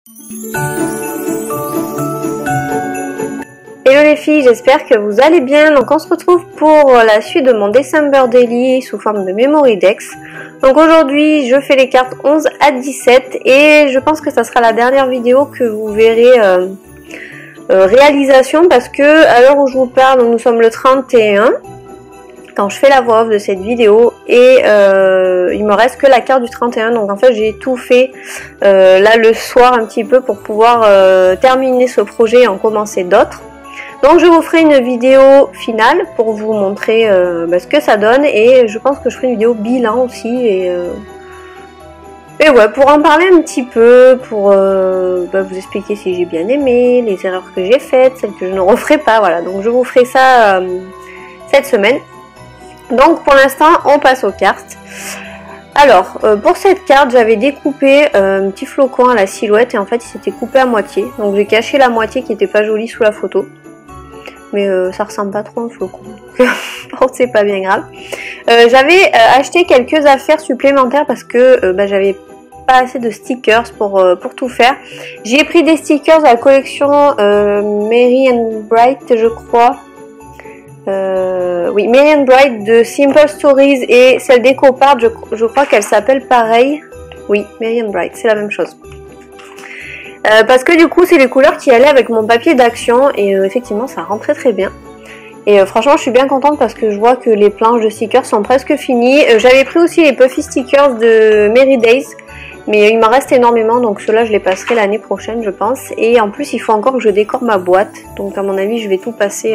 Hello les filles, j'espère que vous allez bien. Donc on se retrouve pour la suite de mon December Daily sous forme de Memory Dex. Donc aujourd'hui je fais les cartes 11 à 17 et je pense que ça sera la dernière vidéo que vous verrez réalisation, parce que à l'heure où je vous parle, donc nous sommes le 31 quand je fais la voix off de cette vidéo et il me reste que la carte du 31. Donc en fait j'ai tout fait là le soir un petit peu pour pouvoir terminer ce projet et en commencer d'autres. Donc je vous ferai une vidéo finale pour vous montrer ce que ça donne, et je pense que je ferai une vidéo bilan aussi, et ouais, pour en parler un petit peu, pour vous expliquer si j'ai bien aimé, les erreurs que j'ai faites, celles que je ne referai pas, voilà. Donc je vous ferai ça cette semaine. Donc pour l'instant on passe aux cartes. Alors pour cette carte j'avais découpé un petit flocon à la silhouette et en fait il s'était coupé à moitié. Donc j'ai caché la moitié qui n'était pas jolie sous la photo. Mais ça ressemble pas trop à un flocon, donc c'est pas bien grave. J'avais acheté quelques affaires supplémentaires parce que j'avais pas assez de stickers pour tout faire. J'ai pris des stickers à la collection Merry and Bright, je crois. Oui, Merry and Bright de Simple Stories, et celle d'EcoPart, je crois qu'elle s'appelle pareil. Oui, Merry and Bright, c'est la même chose. Parce que du coup c'est les couleurs qui allaient avec mon papier d'action, et effectivement ça rend très très bien. Et franchement je suis bien contente parce que je vois que les planches de stickers sont presque finies. J'avais pris aussi les Puffy stickers de Merry Days, mais il m'en reste énormément, donc ceux-là je les passerai l'année prochaine je pense. Et en plus il faut encore que je décore ma boîte, donc à mon avis je vais tout passer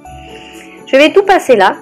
là.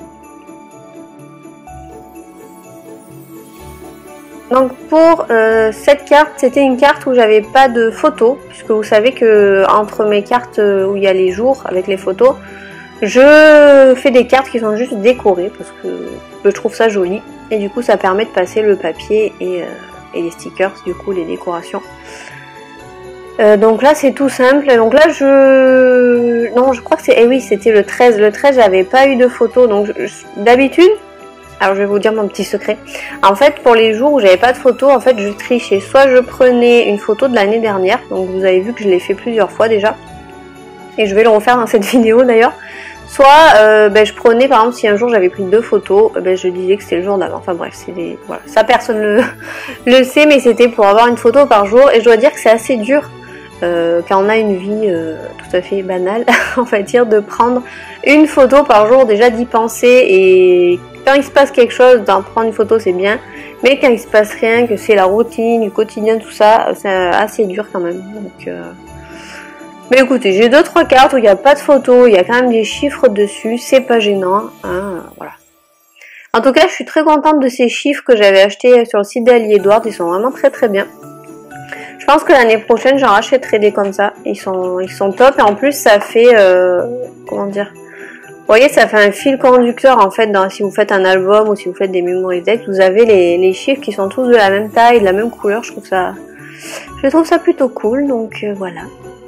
Donc pour cette carte, c'était une carte où j'avais pas de photos, puisque vous savez que entre mes cartes où il y a les jours avec les photos, je fais des cartes qui sont juste décorées parce que je trouve ça joli, et du coup ça permet de passer le papier et les stickers, du coup les décorations. Donc là c'est tout simple. Donc là je crois que c'est, oui, c'était le 13. Le 13 j'avais pas eu de photos, donc d'habitude, alors je vais vous dire mon petit secret. En fait pour les jours où j'avais pas de photos, en fait je trichais. Soit je prenais une photo de l'année dernière, donc vous avez vu que je l'ai fait plusieurs fois déjà, et je vais le refaire dans cette vidéo d'ailleurs. Soit je prenais, par exemple si un jour j'avais pris 2 photos, je disais que c'était le jour d'avant. Enfin bref, voilà, ça personne le sait, mais c'était pour avoir une photo par jour. Et je dois dire que c'est assez dur quand on a une vie tout à fait banale, on va dire, de prendre une photo par jour, déjà d'y penser. Et quand il se passe quelque chose, d'en prendre une photo c'est bien, mais quand il se passe rien, que c'est la routine, du quotidien, tout ça, c'est assez dur quand même. Donc mais écoutez, j'ai 2-3 cartes où il n'y a pas de photos, il y a quand même des chiffres dessus, c'est pas gênant, hein, voilà. En tout cas, je suis très contente de ces chiffres que j'avais achetés sur le site d'Ali Edward, ils sont vraiment très très bien. Je pense que l'année prochaine, j'en rachèterai des comme ça, ils sont top, et en plus ça fait, comment dire, vous voyez, ça fait un fil conducteur en fait, si vous faites un album ou si vous faites des Memory Dex, vous avez les chiffres qui sont tous de la même taille, de la même couleur, je trouve ça plutôt cool, donc voilà.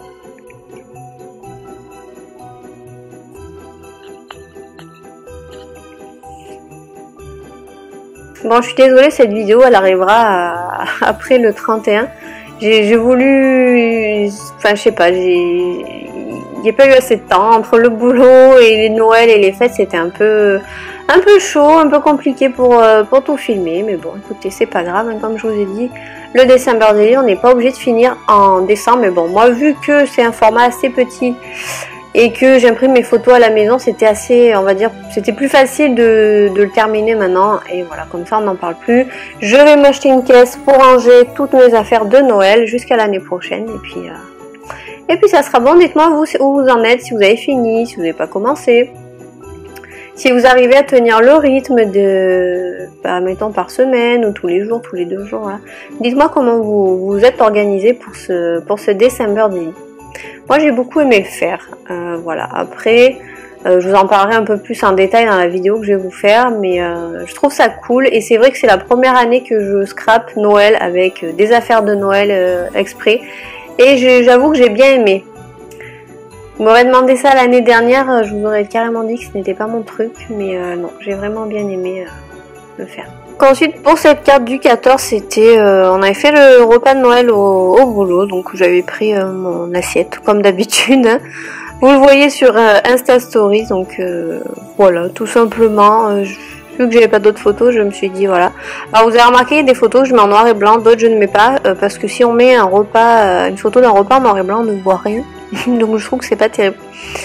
Bon, je suis désolée, cette vidéo elle arrivera après le 31. J'ai voulu, enfin je sais pas, j'ai pas eu assez de temps entre le boulot et les Noël et les fêtes, c'était un peu chaud, un peu compliqué pour tout filmer, mais bon écoutez, c'est pas grave, hein, comme je vous ai dit, le December Daily on n'est pas obligé de finir en décembre, mais bon moi vu que c'est un format assez petit et que j'imprime mes photos à la maison, c'était assez, on va dire, c'était plus facile de le terminer maintenant, et voilà, comme ça on n'en parle plus. Je vais m'acheter une caisse pour ranger toutes mes affaires de Noël jusqu'à l'année prochaine, et puis ça sera bon. Dites-moi vous où vous en êtes, si vous avez fini, si vous n'avez pas commencé, si vous arrivez à tenir le rythme de, mettons par semaine ou tous les jours, tous les 2 jours, voilà. Dites-moi comment vous êtes organisé pour ce December Daily. Moi j'ai beaucoup aimé le faire, voilà. Après je vous en parlerai un peu plus en détail dans la vidéo que je vais vous faire, mais je trouve ça cool, et c'est vrai que c'est la première année que je scrape Noël avec des affaires de Noël exprès, et j'avoue que j'ai bien aimé. Vous m'aurez demandé ça l'année dernière, je vous aurais carrément dit que ce n'était pas mon truc, mais non, j'ai vraiment bien aimé le faire. Donc ensuite pour cette carte du 14 c'était on avait fait le repas de Noël au boulot, donc j'avais pris mon assiette comme d'habitude, hein. Vous le voyez sur Insta Stories, donc voilà, tout simplement, vu que j'avais pas d'autres photos, je me suis dit voilà. Alors vous avez remarqué, il y a des photos que je mets en noir et blanc, d'autres je ne mets pas, parce que si on met un repas, une photo d'un repas en noir et blanc, on ne voit rien, donc je trouve que c'est pas terrible.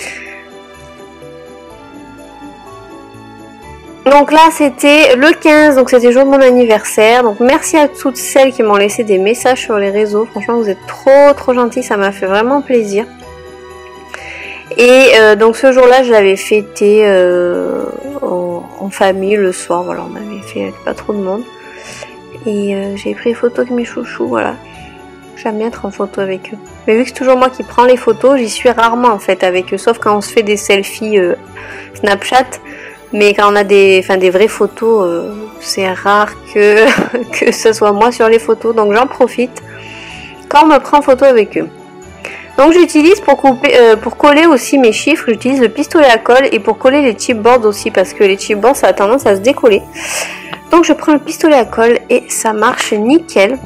Donc là c'était le 15, donc c'était le jour de mon anniversaire, donc merci à toutes celles qui m'ont laissé des messages sur les réseaux, franchement vous êtes trop gentils, ça m'a fait vraiment plaisir. Et donc ce jour-là, je l'avais fêté en famille le soir. Voilà, on avait fait avec pas trop de monde. Et j'ai pris photo avec mes chouchous, voilà. J'aime bien être en photo avec eux. Mais vu que c'est toujours moi qui prends les photos, j'y suis rarement en fait avec eux. Sauf quand on se fait des selfies Snapchat. Mais quand on a des vraies photos, c'est rare que ce soit moi sur les photos. Donc j'en profite quand on me prend photo avec eux. Donc j'utilise pour coller aussi mes chiffres, j'utilise le pistolet à colle, et pour coller les chipboards aussi, parce que les chipboards ça a tendance à se décoller. Donc je prends le pistolet à colle et ça marche nickel.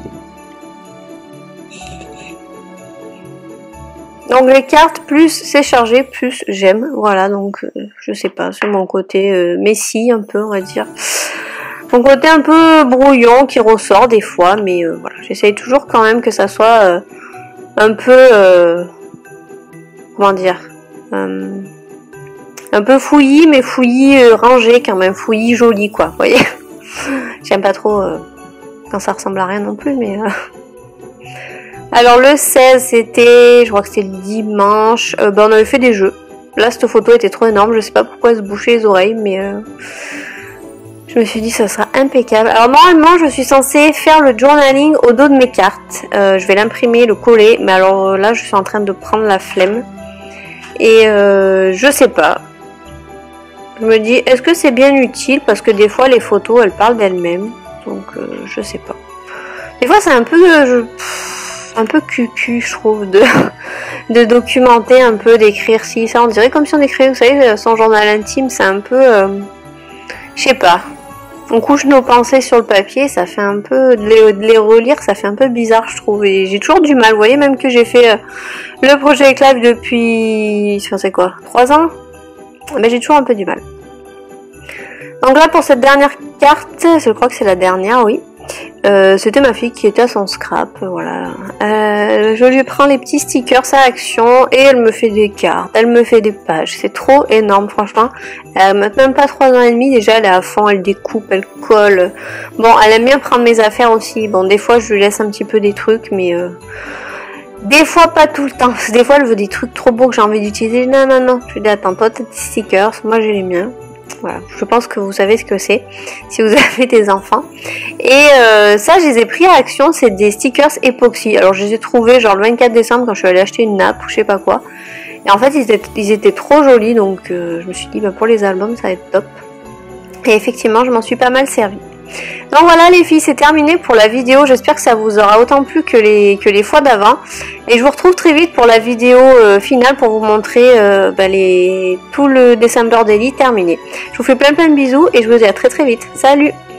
Donc les cartes, plus c'est chargé, plus j'aime. Voilà, donc je sais pas, c'est mon côté messie un peu, on va dire. Mon côté un peu brouillon qui ressort des fois, mais voilà, j'essaye toujours quand même que ça soit un peu comment dire, un peu fouillis, mais fouillis rangé quand même, fouillis joli quoi, vous voyez. J'aime pas trop quand ça ressemble à rien non plus, mais alors le 16 c'était, je crois que c'était le dimanche, on avait fait des jeux. Là cette photo était trop énorme, je sais pas pourquoi elle se bouchait les oreilles, mais je me suis dit ça sera impeccable. Alors normalement je suis censée faire le journaling au dos de mes cartes. Je vais l'imprimer, le coller. Mais alors là je suis en train de prendre la flemme. Et je sais pas. Je me dis est-ce que c'est bien utile? Parce que des fois les photos elles parlent d'elles-mêmes. Donc je sais pas. Des fois c'est un peu cucu je trouve de documenter un peu, d'écrire ci, ça. On dirait comme si on écrivait, vous savez, son journal intime. C'est un peu... je sais pas. On couche nos pensées sur le papier, ça fait un peu, de les relire, ça fait un peu bizarre je trouve, et j'ai toujours du mal, vous voyez, même que j'ai fait le projet Live depuis, c'est quoi, 3 ans, mais j'ai toujours un peu du mal. Donc là pour cette dernière carte, je crois que c'est la dernière, oui, c'était ma fille qui était à son scrap, voilà. Je lui prends les petits stickers à Action et elle me fait des cartes, elle me fait des pages, c'est trop énorme franchement. Elle n'a même pas 3 ans et demi, déjà elle est à fond, elle découpe, elle colle. Bon, elle aime bien prendre mes affaires aussi, bon des fois je lui laisse un petit peu des trucs, mais des fois pas tout le temps, des fois elle veut des trucs trop beaux que j'ai envie d'utiliser. Non, je lui dis attends, toi t'as tes stickers, moi j'ai les miens. Voilà, je pense que vous savez ce que c'est si vous avez des enfants. Et ça, je les ai pris à Action, c'est des stickers époxy. Alors je les ai trouvés genre le 24 décembre quand je suis allée acheter une nappe ou je sais pas quoi. Et en fait, ils étaient trop jolis, donc je me suis dit bah, pour les albums, ça va être top. Et effectivement, je m'en suis pas mal servi. Donc voilà les filles, c'est terminé pour la vidéo. J'espère que ça vous aura autant plu que les fois d'avant. Et je vous retrouve très vite pour la vidéo finale pour vous montrer tout le December Daily terminé. Je vous fais plein de bisous et je vous dis à très vite. Salut!